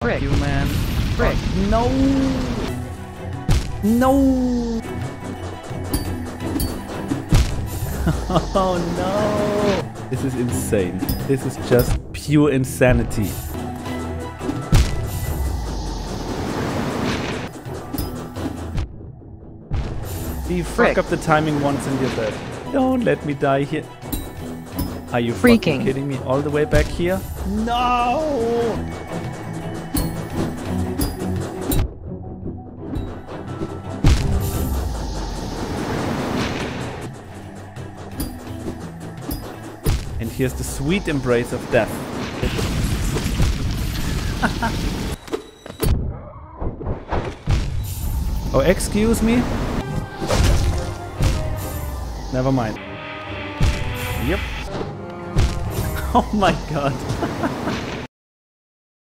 Frick. Fuck you, man. Frick. No! No! Oh no! This is insane. This is just pure insanity. You fuck up the timing once and you're dead. Don't let me die here. Are you fucking kidding me? All the way back here? No! And here's the sweet embrace of death. Oh, excuse me? Never mind. Yep. Oh my god.